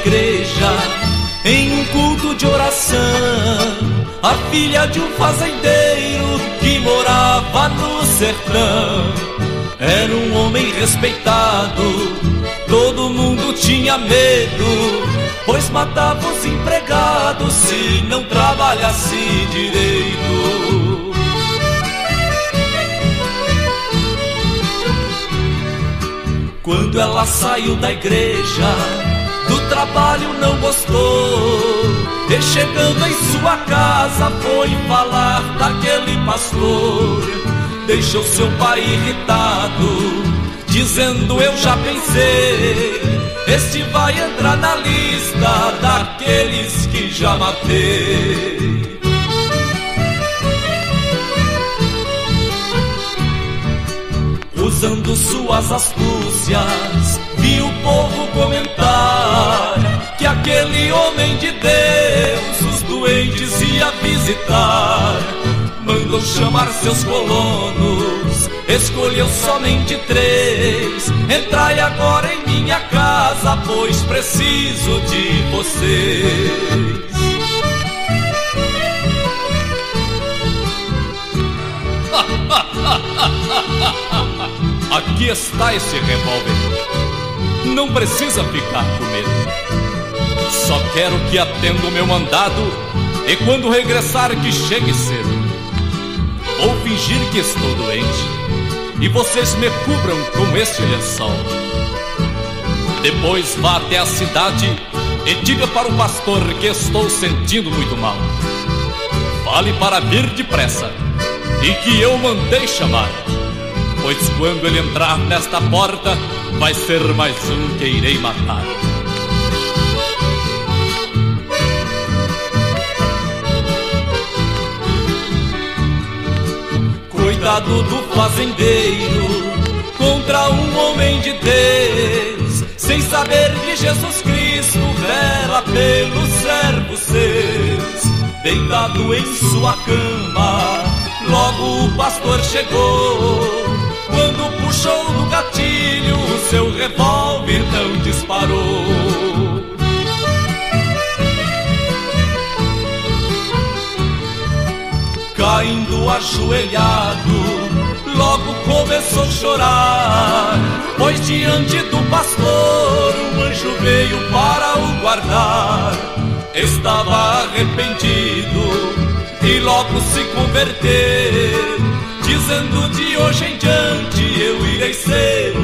igreja em um culto de oração. A filha de um fazendeiro que morava no sertão. Era um homem respeitado, todo mundo tinha medo, pois matava os empregados se não trabalhasse direito. Quando ela saiu da igreja, do trabalho não gostou, e chegando em sua casa foi falar daquele pastor. Deixou seu pai irritado, dizendo: eu já pensei, este vai entrar na lista daqueles que já matei. Usando suas astúcias, viu o povo comentar que aquele homem de Deus os doentes ia visitar. Mandou chamar seus colonos, escolheu somente 3. Entrai agora em minha casa, pois preciso de vocês. Aqui está esse revólver, não precisa ficar com medo. Só quero que atenda o meu mandado e quando regressar que chegue cedo. Vou fingir que estou doente e vocês me cubram com este lençol. Depois vá até a cidade e diga para o pastor que estou sentindo muito mal. Fale para vir depressa e que eu mandei chamar, pois quando ele entrar nesta porta vai ser mais um que irei matar. Coitado do fazendeiro contra um homem de Deus, sem saber que Jesus Cristo vela pelos servos seus. Deitado em sua cama, logo o pastor chegou. Quando puxou no gatilho, o seu revólver não disparou. Caindo ajoelhado, logo começou a chorar, pois diante do pastor um anjo veio para o guardar. Estava arrependido e logo se converteu, dizendo: de hoje em diante eu irei ser